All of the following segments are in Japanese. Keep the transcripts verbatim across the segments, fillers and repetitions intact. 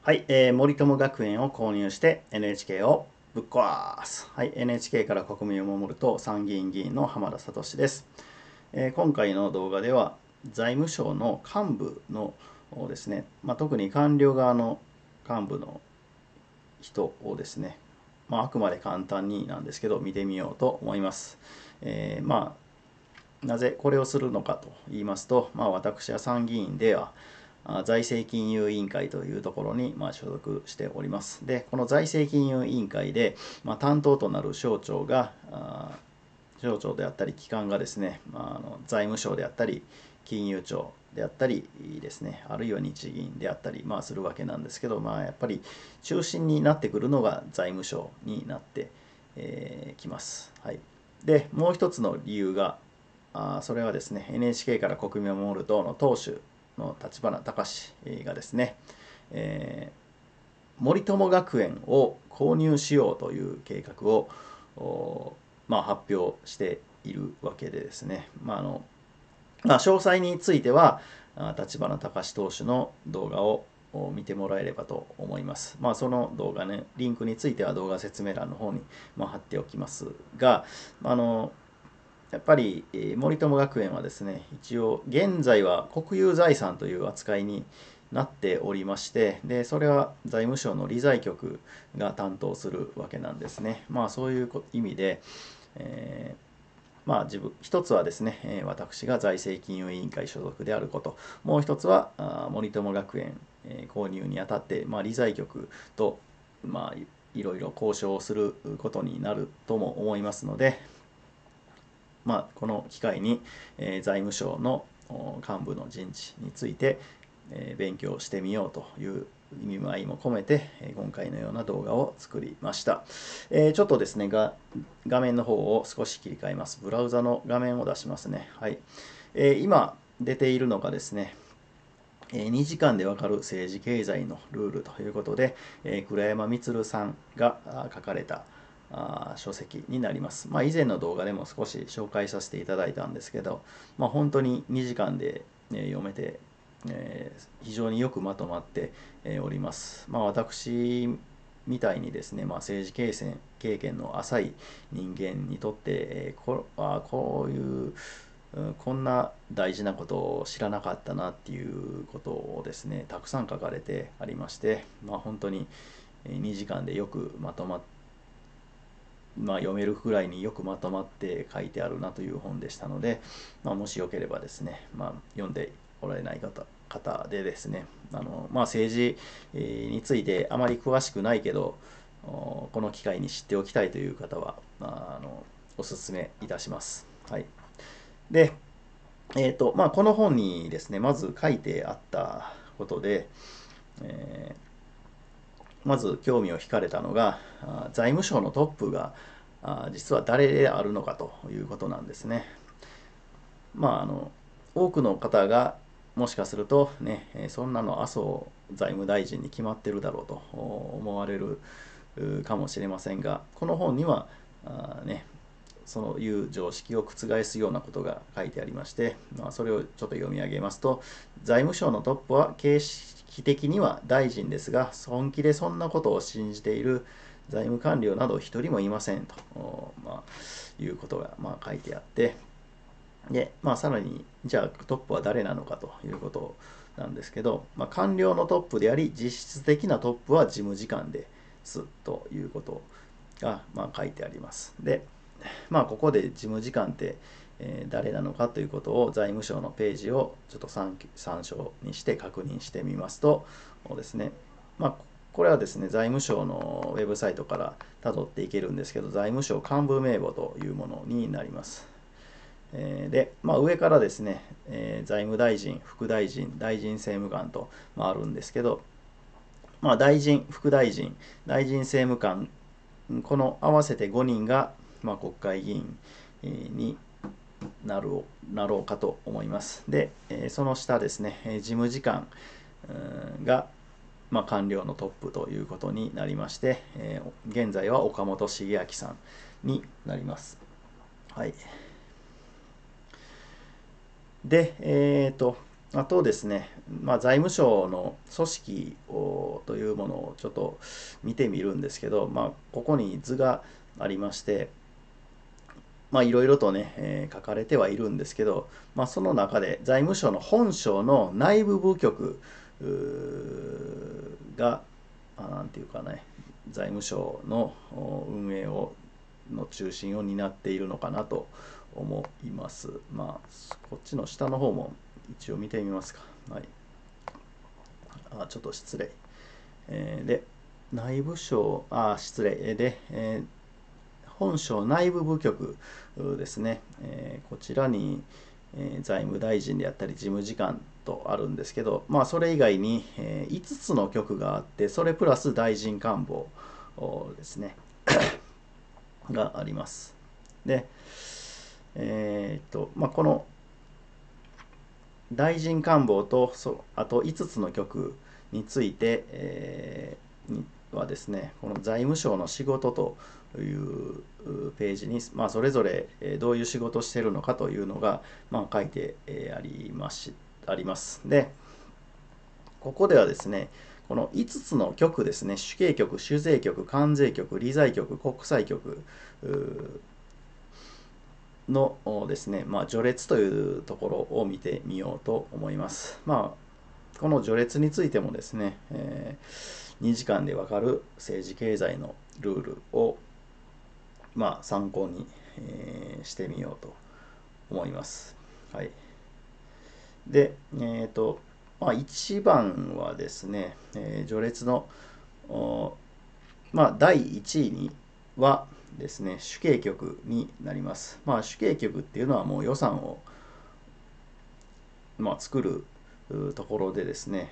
はい、えー、森友学園を購入して エヌエイチケー をぶっ壊す。はい、エヌエイチケー から国民を守ると参議院議員の浜田聡です。えー今回の動画では財務省の幹部のですね、まあ、特に官僚側の幹部の人をですね、まあ、あくまで簡単になんですけど見てみようと思います。えーまあなぜこれをするのかと言いますと、まあ、私は参議院では財政金融委員会というところにま所属しております。で、この財政金融委員会で、まあ、担当となる省庁が、省庁であったり機関がですね、まあ、あの財務省であったり金融庁であったりですね、あるいは日銀であったり、まあ、するわけなんですけど、まあ、やっぱり中心になってくるのが財務省になってき、えー、ます。はい、でもう一つの理由が、あそれはですね エヌエイチケー から国民を守る党の党首の立花隆がですね、えー、森友学園を購入しようという計画を、まあ、発表しているわけでですね、まああのまあ、詳細については立花隆党首の動画を見てもらえればと思います。まあ、その動画ね、リンクについては動画説明欄の方に貼っておきますが、あのやっぱり森友学園はですね、一応現在は国有財産という扱いになっておりまして、でそれは財務省の理財局が担当するわけなんですね。まあそういう意味で、えーまあ、自分一つはですね、私が財政金融委員会所属であること、もう一つは森友学園購入にあたって、まあ、理財局と、まあ、いろいろ交渉することになるとも思いますので、まあ、この機会に、えー、財務省の幹部の人事について、えー、勉強してみようという意味合いも込めて、えー、今回のような動画を作りました。えー、ちょっとですねが、画面の方を少し切り替えます。ブラウザの画面を出しますね。はい。えー、今出ているのがですね、にじかんでわかる政治経済のルールということで、倉山充さんが書かれた書籍になります。まあ、以前の動画でも少し紹介させていただいたんですけど、まあ、本当ににじかんで読めて、えー、非常によくまとまっております。まあ、私みたいにですね、まあ、政治経験経験の浅い人間にとって、こあこういうこんな大事なことを知らなかったなっていうことをですねたくさん書かれてありまして、まあ、本当ににじかんでよくまとまっまあ、読めるくらいによくまとまって書いてあるなという本でしたので、まあ、もしよければですね、まあ、読んでおられない方方でですねあの、まあ、政治についてあまり詳しくないけどこの機会に知っておきたいという方は、まあ、あのおすすめいたします。はい、でえーとまあ、この本にですねまず書いてあったことで、えーまず興味を惹かれたのが財務省のトップが実は誰であるのかということなんですね。まああの多くの方がもしかするとねそんなの麻生財務大臣に決まってるだろうと思われるかもしれませんが、この本にはあねそういう常識を覆すようなことが書いてありまして、まあ、それをちょっと読み上げますと、財務省のトップは形式的には大臣ですが、本気でそんなことを信じている財務官僚など一人もいませんと、まあ、いうことがまあ書いてあって、で、まあ、さらにじゃあトップは誰なのかということなんですけど、まあ、官僚のトップであり実質的なトップは事務次官ですということがまあ書いてあります。でまあ、ここで事務次官って誰なのかということを財務省のページをちょっと参照にして確認してみますとですね、まあ、これはですね財務省のウェブサイトからたどっていけるんですけど、財務省幹部名簿というものになります。で、まあ、上からですね、えー、財務大臣、副大臣、大臣政務官と、まあ、あるんですけど、まあ、大臣、副大臣、大臣政務官、この合わせてごにんが、まあ、国会議員になろうなろうかと思います。で、その下ですね、事務次官が、まあ、官僚のトップということになりまして、現在は岡本茂明さんになります。はい。で、えっ、ー、と、 あとですね、まあ、財務省の組織をというものをちょっと見てみるんですけど、まあ、ここに図がありまして、まあ、いろいろとね、えー書かれてはいるんですけど、まあ、その中で財務省の本省の内部部局が、あなんていうかね、財務省の運営をの中心を担っているのかなと思います。まあ、こっちの下の方も一応見てみますか。はい。あ、ちょっと失礼。えーで、内部省、あ、失礼。で、えー本省内部部局ですね、えーこちらに、えー財務大臣であったり事務次官とあるんですけど、まあ、それ以外に、えーいつつの局があって、それプラス大臣官房ですねがあります。で、えーっとまあ、この大臣官房とそあといつつの局について、えーにはですね、この財務省の仕事というページに、まあ、それぞれどういう仕事をしているのかというのが、まあ、書いてあります。あります。で、ここではですね、このいつつの局ですね、主計局、主税局、関税局、理財局、国際局のですね、まあ、序列というところを見てみようと思います。まあ、この序列についてもですね、えー、にじかんでわかる政治経済のルールを、まあ、参考に、えー、してみようと思います。はい。で、えっ、ー、と、まあ、いちばんはですね、えー、序列の、まあ、だいいちいにはですね、主計局になります。まあ、主計局っていうのはもう予算を、まあ、作るところでですね、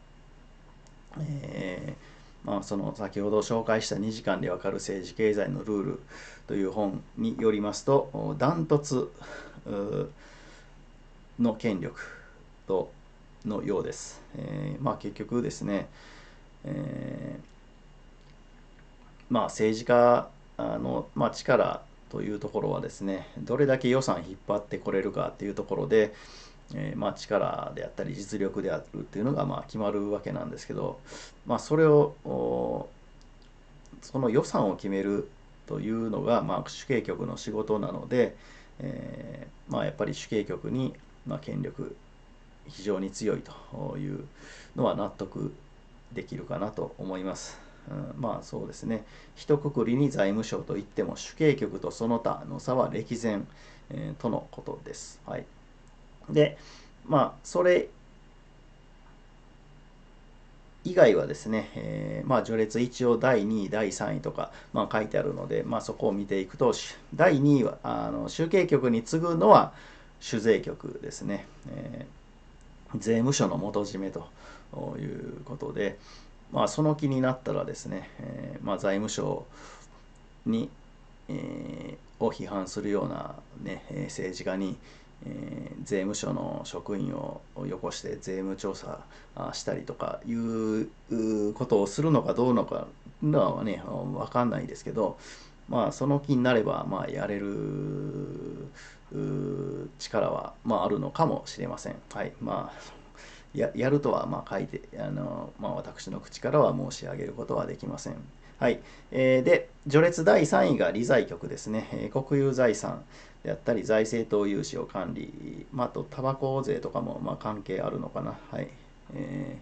えーまあ、その先ほど紹介したにじかんでわかる政治経済のルールという本によりますと、ダントツの権力とのようです。えーまあ、結局ですね、えーまあ、政治家の、まあ、力というところはですね、どれだけ予算引っ張ってこれるかっていうところで、えーまあ、力であったり実力であるっていうのがまあ決まるわけなんですけど、まあ、それをその予算を決めるというのがまあ主計局の仕事なので、えーまあ、やっぱり主計局にまあ権力非常に強いというのは納得できるかなと思います。うん、まあそうですね。一括りに財務省といっても主計局とその他の差は歴然、えー、とのことです。はい。で、まあそれ以外はですね、えー、まあ序列一応だいにい、だいさんいとか、まあ、書いてあるので、まあ、そこを見ていくと、だいにいはあの主計局に次ぐのは主税局ですね。えー、税務署の元締めということで、まあ、その気になったらですね、えーまあ、財務省に、えー、を批判するような、ね、政治家に、えー、税務署の職員をよこして税務調査したりとかいうことをするのかどうのかのはね分かんないですけど、まあその気になればまあやれる力はまああるのかもしれません。はい、まあややるとはまあ書いてあの、まあ、私の口からは申し上げることはできません。はい。えー、で、序列だいさんいが理財局ですね。えー、国有財産であったり、財政等融資を管理、まあ、あと、タバコ税とかもまあ関係あるのかな。はい。え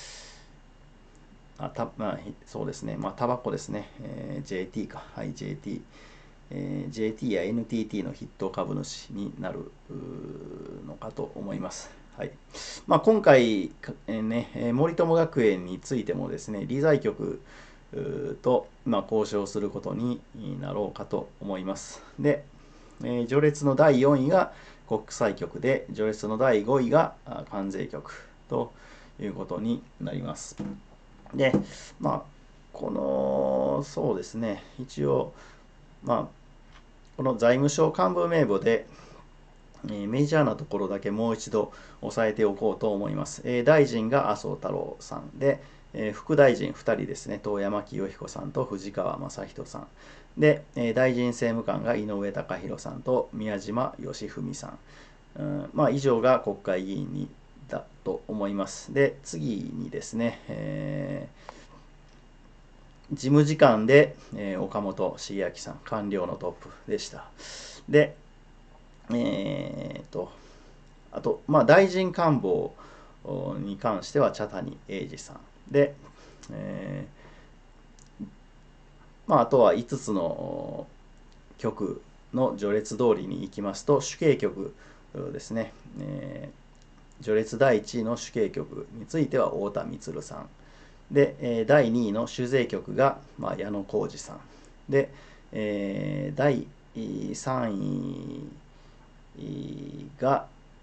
ー、あたまあ、そうですね。まあ、タバコですね。えー、ジェーティー か。はい、ジェーティー。えー、ジェーティー や エヌティーティー の筆頭株主になるのかと思います。はいまあ、今回、えーね、森友学園についてもですね、理財局と、まあ、交渉することになろうかと思います。で、えー、序列のだいよんいが国際局で、序列のだいごいが関税局ということになります。で、まあ、この、そうですね、一応、まあ、この財務省幹部名簿で、えメジャーなところだけもう一度押さえておこうと思います。え大臣が麻生太郎さんで、え副大臣ふたりですね、遠山清彦さんと藤川正人さん。で、え大臣政務官が井上貴博さんと宮島義文さん。うんまあ、以上が国会議員にと思います。で、次にですね、えー、事務次官で、えー、岡本茂明さん、官僚のトップでした。で、えーと、あと、まあ、大臣官房に関しては茶谷英二さんで、えーまあ、あとはいつつの局の序列通りに行きますと、主計局ですね、えー、序列だいいちいの主計局については太田充さんで、えー、だいにいの酒税局が、まあ、矢野浩二さんで、えー、だいさんいが、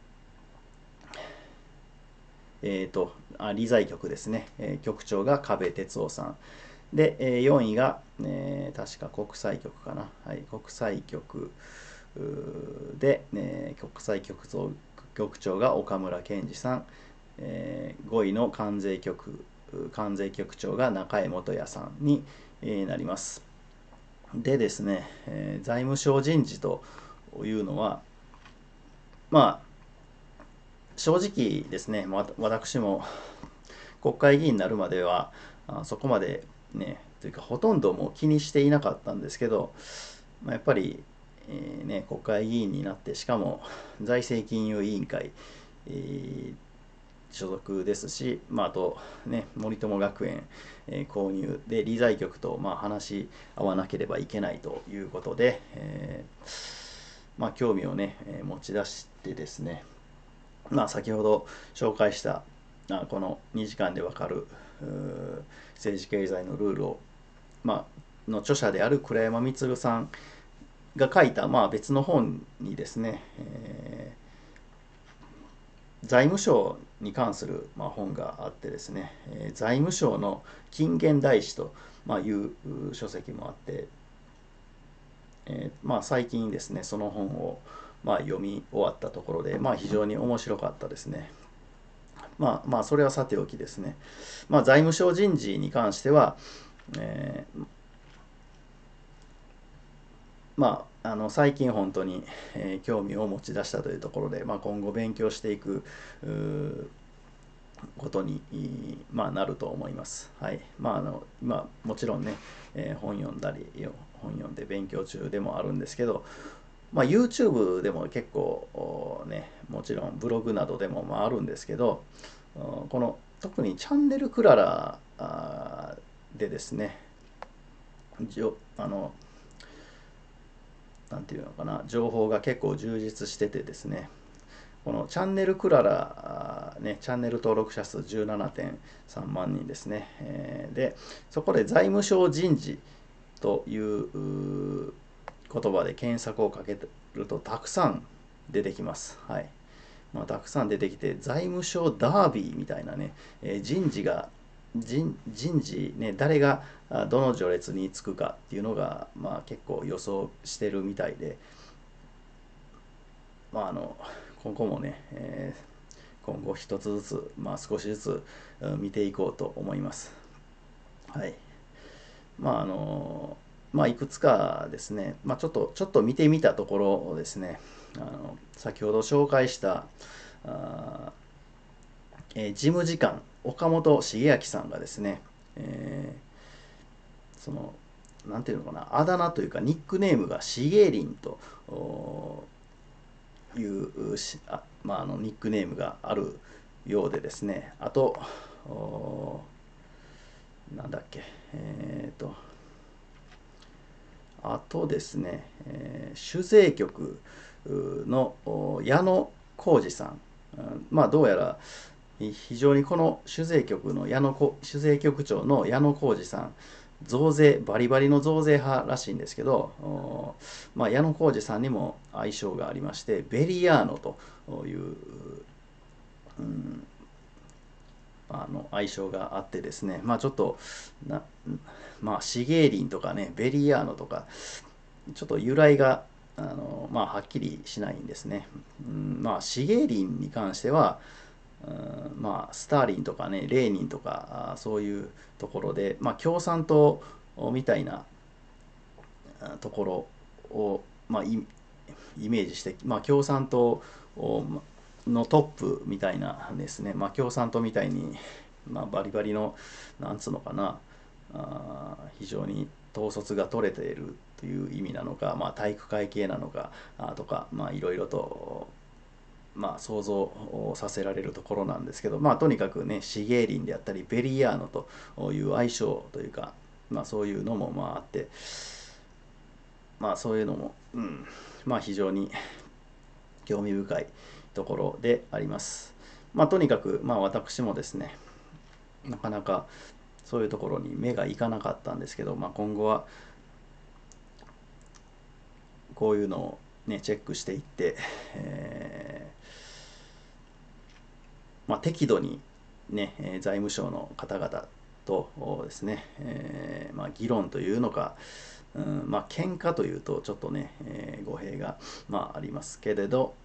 えーと、あ理財局ですね、えー、局長が加部哲夫さんで、えー、よんいが、えー、確か国際局かな、はい、国際局で、えー、国際局長局長が岡村健二さん、えー、ごいの関税局関税局長が中江元也さんに、えー、なります。でですね、えー、財務省人事というのは、まあ正直ですね、私も国会議員になるまではそこまでね、というかほとんどもう気にしていなかったんですけど、まあ、やっぱり、えーね、国会議員になって、しかも財政金融委員会、えー、所属ですし、まあ、あと、ね、森友学園、えー、購入で理財局とまあ話し合わなければいけないということで、えーまあ、興味をね、持ち出してですね、まあ、先ほど紹介したこのにじかんでわかる政治経済のルールを、まあの著者である倉山充さんが書いた、まあ、別の本にですね、えー、財務省に関する、まあ、本があってですね、えー、財務省の近現代史と、まあ、いう書籍もあって、えーまあ、最近ですねその本を、まあ、読み終わったところで、まあ、非常に面白かったですね。まあまあそれはさておきですね、まあ、財務省人事に関しては、えー、まああの最近本当に、えー、興味を持ち出したというところで、まあ、今後勉強していくことに、まあ、なると思います。はい。まああの今もちろんね、えー、本読んだり本読んで勉強中でもあるんですけど、まあ、YouTube でも結構ね、もちろんブログなどでもまああるんですけど、この特にチャンネルクララでですね、あのなんていうのかな、情報が結構充実しててですね、このチャンネルクララ、ね、チャンネル登録者数じゅうななてんさんまんにんですね、えー、でそこで財務省人事という言葉で検索をかけるとたくさん出てきます。はい。まあ、たくさん出てきて、財務省ダービーみたいなね、えー、人事が人人事ね、誰がどの序列につくかっていうのが、まあ、結構予想してるみたいで、まあ、あの今後もね、えー、今後一つずつ、まあ、少しずつ見ていこうと思います。はい。まああのまあいくつかですね、まあ、ちょっとちょっと見てみたところですね、あの先ほど紹介したあ、えー、事務次官岡本茂明さんがですね、えー、そのなんていうのかな、あだ名というかニックネームがしげりんというしあ、まあ、あのニックネームがあるようでですね、あとなんだっけ、えっ、ー、とあとですね、えー、酒税局の矢野浩二さん、まあどうやら非常にこの酒税局の矢野酒税局長の矢野浩二さん、増税バリバリの増税派らしいんですけど、まあ、矢野浩二さんにも愛称がありまして、ベリアーノという、うん、あの愛称があってですね、まあちょっとな、まあシゲーリンとかね、ベリアーノとか、ちょっと由来があの、まあ、はっきりしないんですね。うん、まあシゲーリンに関しては、うん、まあスターリンとかね、レーニンとかそういうところで、まあ、共産党みたいなところを、まあ、イメージして、まあ、共産党をのトップみたいなですね、まあ、共産党みたいに、まあ、バリバリの、なんつうのかな、あ非常に統率が取れているという意味なのか、まあ、体育会系なのかあとか、まあ、いろいろと、まあ、想像をさせられるところなんですけど、まあ、とにかくね、シゲーリンであったり、ベリヤーノという相性というか、まあ、そういうのもまああって、まあ、そういうのも、うん、まあ、非常に興味深いところであります。まあ、とにかく、まあ、私もですね、なかなかそういうところに目がいかなかったんですけど、まあ、今後はこういうのを、ね、チェックしていって、えーまあ、適度に、ね、財務省の方々とですね、えーまあ、議論というのか、うん、まあ喧嘩というとちょっとね、えー語弊が、まあ、ありますけれど、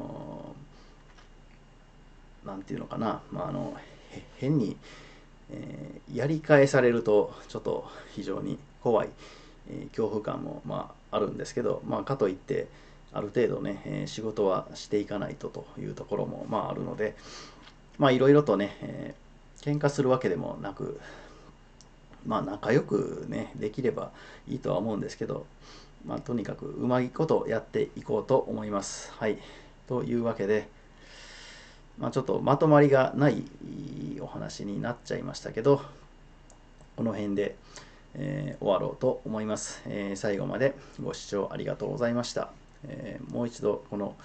なんていうのかな、まあ、あの変に、えーやり返されるとちょっと非常に怖い、えー恐怖感も、まあ、あるんですけど、まあ、かといってある程度ね、えー仕事はしていかないとというところも、まあ、あるので、まあいろいろとね、えー喧嘩するわけでもなく、まあ仲良くねできればいいとは思うんですけど、まあとにかくうまいことやっていこうと思います。はい。というわけで、まあちょっとまとまりがないお話になっちゃいましたけど、この辺で、えー終わろうと思います、えー最後までご視聴ありがとうございました。えーもう一度この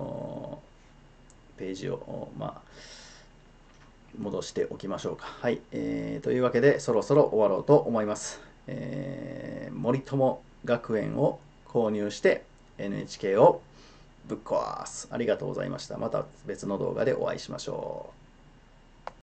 ページを、まあ、戻しておきましょうか。はい、えーというわけでそろそろ終わろうと思います。えー森友学園を購入して エヌエイチケー をぶっ壊す。ありがとうございました。また別の動画でお会いしましょう。